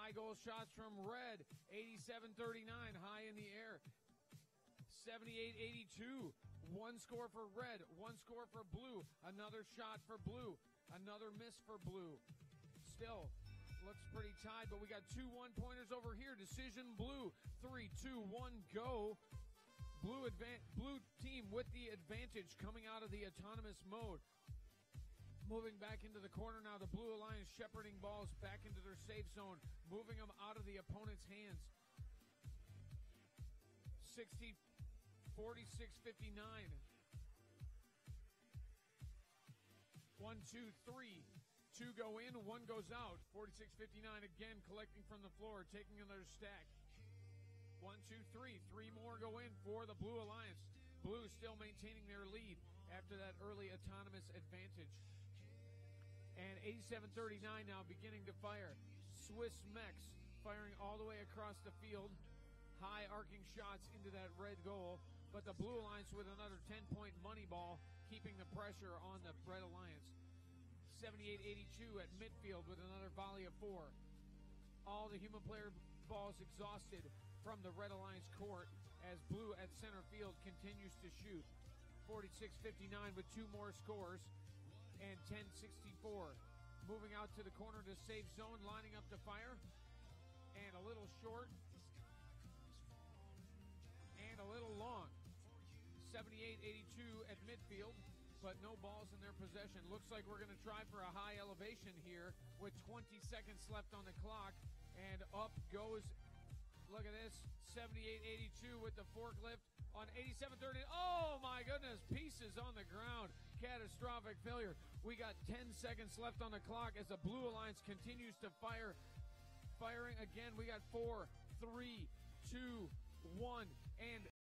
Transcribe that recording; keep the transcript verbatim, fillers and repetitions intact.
High goal shots from red, eighty-seven thirty-nine, high in the air. seventy-eight eighty-two, one score for red, one score for blue, another shot for blue, another miss for blue. Still looks pretty tied, but we got two one-pointers over here. Decision blue, three, two, one, go. Blue, advan- blue team with the advantage coming out of the autonomous mode. Moving back into the corner now, the Blue Alliance shepherding balls back into their safe zone, moving them out of the opponent's hands. sixty, forty-six fifty-nine. One, two, three. Two go in, one goes out. forty-six fifty-nine again collecting from the floor, taking another stack. One, two, three. Three more go in for the Blue Alliance. Blue still maintaining their lead after that early autonomous advantage. And eighty-seven thirty-nine now beginning to fire. Swiss Mex firing all the way across the field. High arcing shots into that red goal. But the Blue Alliance with another ten-point money ball, keeping the pressure on the Red Alliance. seventy-eight eighty-two at midfield with another volley of four. All the human player balls exhausted from the Red Alliance court as Blue at center field continues to shoot. forty-six fifty-nine with two more scores and ten sixty-four. Moving out to the corner to safe zone, lining up to fire. And a little short. And a little long. seventy-eight eighty-two at midfield, but no balls in their possession. Looks like we're going to try for a high elevation here with twenty seconds left on the clock. And up goes, look at this, seventy-eight eighty-two with the forklift on eighty-seven thirty. Oh my goodness, pieces on the ground. Catastrophic failure. We got ten seconds left on the clock as the Blue Alliance continues to fire. Firing again, we got four, three, two, one, and